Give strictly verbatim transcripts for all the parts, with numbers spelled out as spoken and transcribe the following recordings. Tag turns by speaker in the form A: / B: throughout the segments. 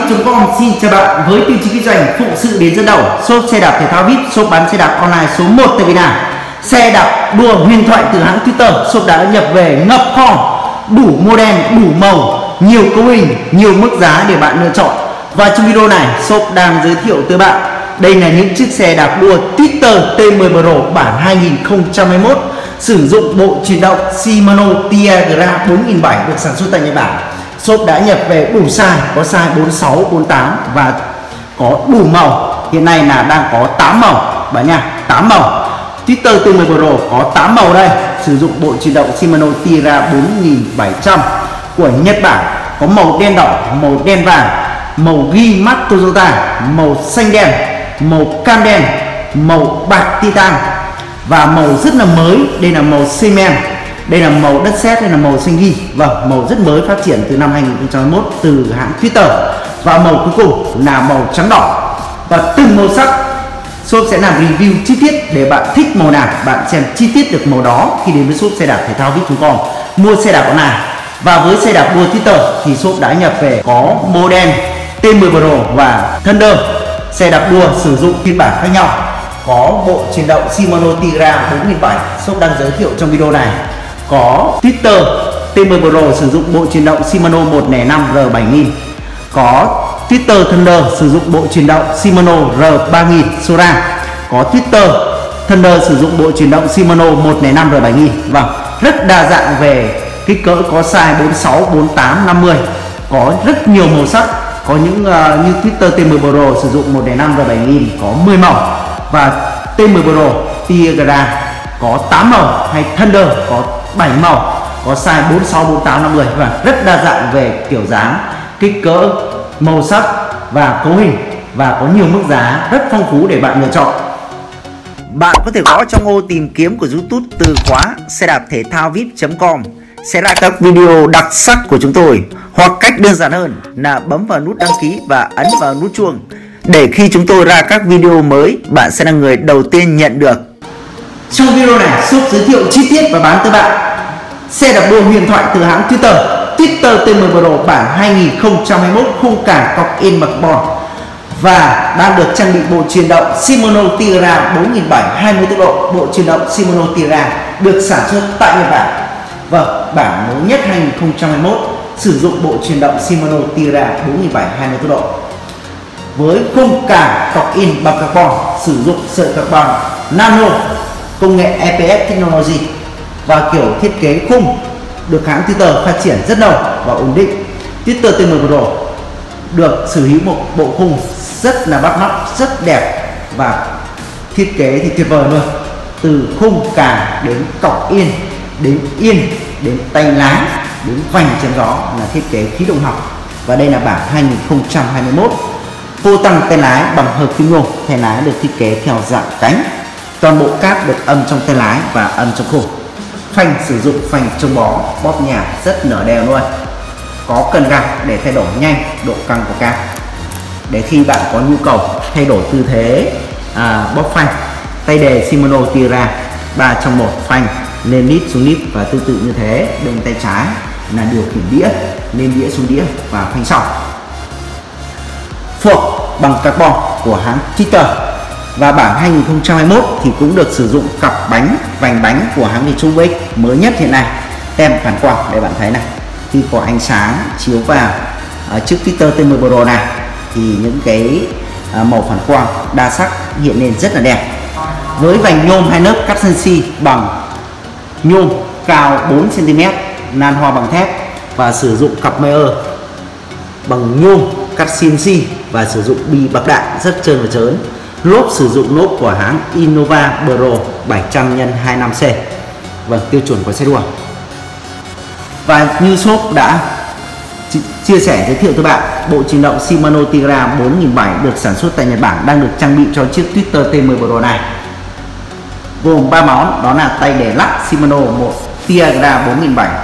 A: chấm com xin chào bạn. Với tiêu chí kinh doanh phụng sự đến dẫn đầu, shop xe đạp thể thao vê i pê, shop bán xe đạp online số một tại Việt Nam. Xe đạp đua huyền thoại từ hãng Twitter, shop đã nhập về ngập kho, đủ model, đủ màu, nhiều cấu hình, nhiều mức giá để bạn lựa chọn. Và trong video này, shop đang giới thiệu tới bạn đây là những chiếc xe đạp đua Twitter T mười Pro bản hai nghìn không trăm hai mươi mốt sử dụng bộ chuyển động Shimano Tiagra bốn nghìn bảy trăm được sản xuất tại Nhật Bản. Shop đã nhập về đủ size, có size bốn mươi sáu, bốn mươi tám và có đủ màu. Hiện nay là đang có tám màu bạn nha, tám màu. Twitter T mười Pro có tám màu đây, sử dụng bộ chuyển động Shimano Tiagra bốn nghìn bảy trăm của Nhật Bản, có màu đen đỏ, màu đen vàng, màu ghi mắt Toyota, màu xanh đen, màu cam đen, màu bạc titan và màu rất là mới, đây là màu cement, đây là màu đất sét, đây là màu xanh ghi. Vâng, màu rất mới phát triển từ năm hai nghìn không trăm hai mươi mốt từ hãng Twitter. Và màu cuối cùng là màu trắng đỏ. Và từng màu sắc shop sẽ làm review chi tiết để bạn thích màu nào bạn xem chi tiết được màu đó khi đến với shop xe đạp thể thao vê i pê chấm com mua xe đạp online. Và với xe đạp đua Twitter thì shop đã nhập về có model T mười Pro và Thunder. Xe đạp đua sử dụng phiên bản khác nhau, có bộ chuyển động Shimano Tiagra bốn nghìn bảy trăm shop đang giới thiệu trong video này, có Twitter T mười Pro sử dụng bộ chuyển động Shimano một không năm R bảy nghìn, có Twitter Thunder sử dụng bộ chuyển động Shimano R ba nghìn Sora, có Twitter Thunder sử dụng bộ chuyển động Shimano một không năm R bảy nghìn. Vâng, rất đa dạng về kích cỡ, có size bốn mươi sáu, bốn mươi tám, năm mươi, có rất nhiều màu sắc. Có những uh, như Twitter T mười Pro sử dụng một không năm R bảy nghìn có mười màu, và T mười Pro Tiagra có tám màu, hay Thunder có bảy màu, có size bốn mươi sáu, bốn mươi tám, năm mươi. Và rất đa dạng về kiểu dáng, kích cỡ, màu sắc và cấu hình, và có nhiều mức giá rất phong phú để bạn lựa chọn. Bạn có thể gõ trong ô tìm kiếm của YouTube từ khóa xe đạp thể thao vê i pê chấm com sẽ ra các video đặc sắc của chúng tôi, hoặc cách đơn giản hơn là bấm vào nút đăng ký và ấn vào nút chuông để khi chúng tôi ra các video mới, bạn sẽ là người đầu tiên nhận được. Trong video này, shop giới thiệu chi tiết và bán tới bạn xe đạp đua huyền thoại từ hãng Twitter, Twitter T mười Pro bản hai nghìn không trăm hai mươi mốt khung cản cọc in carbon và đang được trang bị bộ chuyển động Shimano Tiagra bốn nghìn bảy trăm hai mươi tốc độ. Bộ chuyển động Shimano Tiagra được sản xuất tại Nhật Bản. Vâng, bản mới nhất hai nghìn không trăm hai mươi mốt sử dụng bộ chuyển động Shimano Tiagra bốn nghìn bảy trăm hai mươi tốc độ với khung cản cọc in bằng carbon, sử dụng sợi carbon nano, công nghệ E P S Technology, và kiểu thiết kế khung được hãng Twitter phát triển rất lâu và ổn định. Twitter T mười Pro được sở hữu một bộ khung rất là bắt mắt, rất đẹp, và thiết kế thì tuyệt vời luôn. Từ khung cản đến cọc in, đến yên, đến tay lái, đến vành chắn gió là thiết kế khí động học. Và đây là bản hai nghìn không trăm hai mươi mốt. Phô tăng tay lái bằng hợp kim nhôm, tay lái được thiết kế theo dạng cánh. Toàn bộ cáp được âm trong tay lái và âm trong khung. Phanh sử dụng phanh chống bó, bóp nhả rất nở đều luôn. Có cần gạt để thay đổi nhanh độ căng của cáp, để khi bạn có nhu cầu thay đổi tư thế à, bóp phanh. Tay đề Shimano Tiagra ba trong một, phanh lên lít xuống lít, và tương tự như thế. Bên tay trái là điều khiển đĩa, lên đĩa xuống đĩa và phanh sau. Phuộc bằng carbon của hãng Twitter. Và bản hai nghìn không trăm hai mươi mốt thì cũng được sử dụng cặp bánh, vành bánh của hãng Mitsubishi mới nhất hiện nay. Tem phản quang để bạn thấy này, khi có ánh sáng chiếu vào ở trước Twitter T mười Pro này thì những cái à, màu phản quang đa sắc hiện lên rất là đẹp. Với vành nhôm hai lớp cắt canxi bằng nhôm cao bốn xăng ti mét, nan hoa bằng thép, và sử dụng cặp Meyer bằng nhôm cắt xê en xê và sử dụng bi bạc đạn rất trơn và trớn. Lốp sử dụng lốp của hãng Innova Pro bảy trăm nhân hai mươi lăm C, vâng, tiêu chuẩn của xe đua. Và như shop đã chia sẻ giới thiệu tới bạn, bộ chuyển động Shimano Tiagra bốn nghìn bảy trăm được sản xuất tại Nhật Bản đang được trang bị cho chiếc Twitter T mười Pro này, gồm ba món, đó là tay để lắc Shimano một Tiagra bốn nghìn bảy trăm,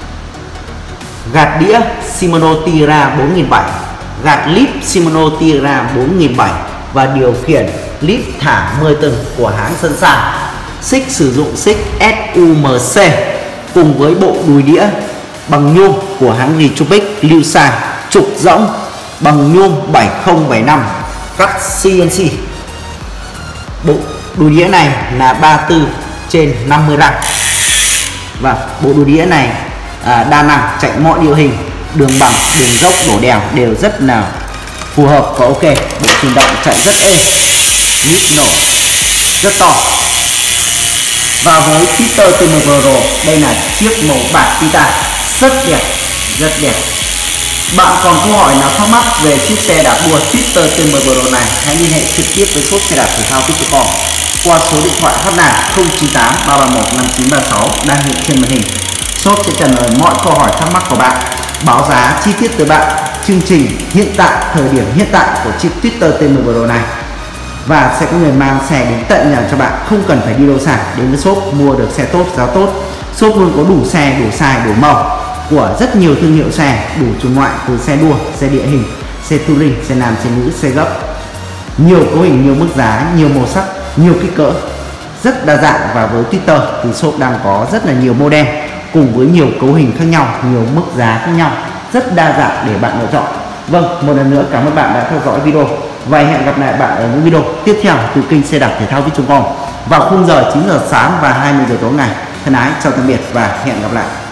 A: gạt đĩa Shimano Tiagra bốn nghìn bảy trăm, gạt lip Shimano Tiagra bốn nghìn bảy trăm và điều khiển lip thả mười tầng của hãng Sunshine. Xích sử dụng xích S U M C cùng với bộ đùi đĩa bằng nhôm của hãng Mitsubishi lưu xa, trục rỗng bằng nhôm bảy không bảy năm cắt xê en xê. Bộ đùi đĩa này là ba mươi tư trên năm mươi lăm. Và bộ đùi đĩa này à, đa năng chạy mọi địa hình, đường bằng, đường dốc, đổ đèo đều rất là phù hợp và ok. Bộ truyền động chạy rất êm, nhịp nổ rất to. Và với Twister tê em Pro, đây là chiếc màu bạc titan rất đẹp, rất đẹp. Bạn còn câu hỏi nào thắc mắc về chiếc xe đạp đua Twister tê em Pro này, hãy liên hệ trực tiếp với shop xe đạp thể thao vip chấm com qua số điện thoại hotline không chín tám ba ba một năm chín ba sáu đang hiện trên màn hình. Shop sẽ trả lời mọi câu hỏi thắc mắc của bạn, báo giá chi tiết tới bạn chương trình hiện tại, thời điểm hiện tại của chiếc Twister tê em Pro này, và sẽ có người mang xe đến tận nhà cho bạn, không cần phải đi đâu xa. Đến với shop mua được xe tốt, giá tốt. Shop luôn có đủ xe, đủ size, đủ màu của rất nhiều thương hiệu xe, đủ chủng loại, từ xe đua, xe địa hình, xe touring, xe nam, xe nữ, xe gấp, nhiều cấu hình, nhiều mức giá, nhiều màu sắc, nhiều kích cỡ, rất đa dạng. Và với Twitter thì shop đang có rất là nhiều model cùng với nhiều cấu hình khác nhau, nhiều mức giá khác nhau, rất đa dạng để bạn lựa chọn. Vâng, một lần nữa cảm ơn bạn đã theo dõi video và hẹn gặp lại bạn ở những video tiếp theo từ kênh xe đạp thể thao vip chấm com vào khung giờ chín giờ sáng và hai mươi giờ tối ngày. Thân ái chào tạm biệt và hẹn gặp lại.